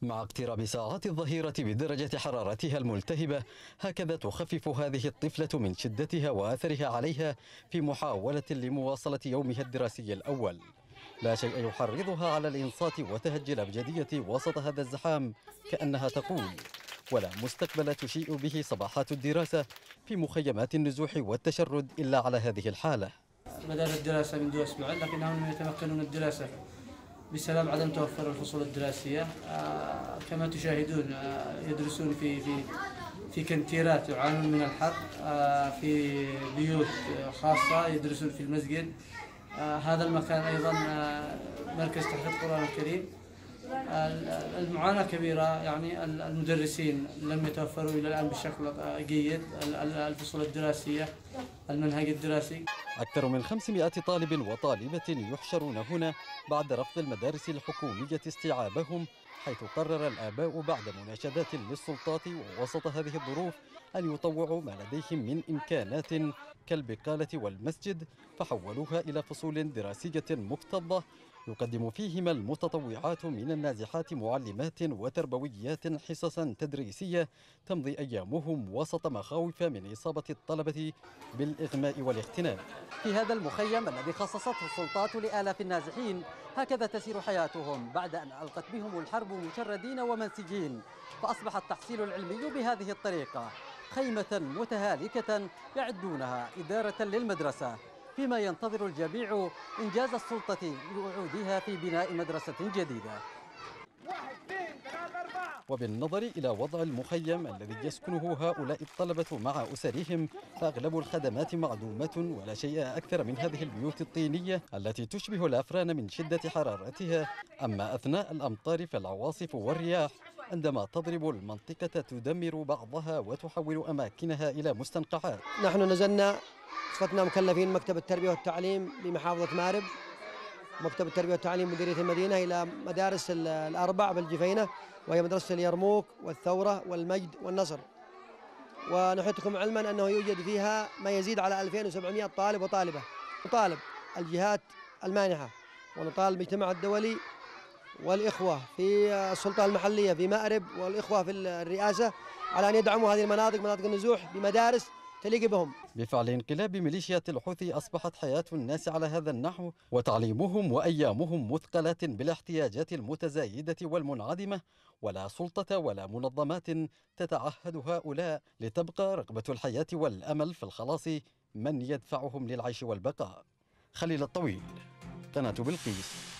مع اقتراب ساعات الظهيرة بدرجة حرارتها الملتهبة، هكذا تخفف هذه الطفلة من شدتها وأثرها عليها في محاولة لمواصلة يومها الدراسي الأول. لا شيء يحرضها على الإنصات وتهجي الأبجدية وسط هذا الزحام، كأنها تقول: ولا مستقبل تشيء به صباحات الدراسة في مخيمات النزوح والتشرد إلا على هذه الحالة. بدأت الدراسة منذ أسبوعين، لكنهم يتمكنون من الدراسة بسبب عدم توفر الفصول الدراسية. كما تشاهدون يدرسون في كنتيرات يعانون من الحر، في بيوت خاصة يدرسون في المسجد. هذا المكان أيضا مركز تحفيظ القرآن الكريم. المعاناة كبيرة، يعني المدرسين لم يتوفروا إلى الآن بشكل جيد، الفصول الدراسية، المنهج الدراسي. أكثر من 500 طالب وطالبة يحشرون هنا بعد رفض المدارس الحكومية استيعابهم، حيث قرر الآباء بعد مناشدات للسلطات ووسط هذه الظروف أن يطوعوا ما لديهم من إمكانات كالبقالة والمسجد، فحولوها إلى فصول دراسية مكتظة يقدم فيهما المتطوعات من النازحات معلمات وتربويات حصصا تدريسية تمضي أيامهم وسط مخاوف من إصابة الطلبة بالإغماء والاغتنام. في هذا المخيم الذي خصصته السلطات لآلاف النازحين، هكذا تسير حياتهم بعد أن ألقت بهم الحرب مشردين ومنسجين، فأصبح التحصيل العلمي بهذه الطريقة: خيمة متهالكة يعدونها إدارة للمدرسة، فيما ينتظر الجميع إنجاز السلطة لوعودها في بناء مدرسة جديدة. وبالنظر إلى وضع المخيم الذي يسكنه هؤلاء الطلبة مع أسرهم، فأغلب الخدمات معدومة، ولا شيء أكثر من هذه البيوت الطينية التي تشبه الأفران من شدة حرارتها. أما أثناء الأمطار فالعواصف والرياح عندما تضرب المنطقة تدمر بعضها وتحول أماكنها إلى مستنقعات. نحن نزلنا صفتنا مكلفين مكتب التربية والتعليم بمحافظة مأرب، مكتب التربية والتعليم مديرية المدينة، إلى مدارس الأربع بالجفينة، وهي مدرسة اليرموك والثورة والمجد والنصر. ونحيطكم علما أنه يوجد فيها ما يزيد على 2700 طالب وطالبة. نطالب الجهات المانحة ونطالب المجتمع الدولي والإخوة في السلطة المحلية في مأرب والإخوة في الرئاسة على أن يدعموا هذه المناطق، مناطق النزوح، بمدارس تليق بهم. بفعل انقلاب ميليشيات الحوثي أصبحت حياة الناس على هذا النحو، وتعليمهم وأيامهم مثقلة بالاحتياجات المتزايدة والمنعدمة، ولا سلطة ولا منظمات تتعهد هؤلاء لتبقى رغبة الحياة والأمل في الخلاص من يدفعهم للعيش والبقاء. خليل الطويل، قناة بلقيس.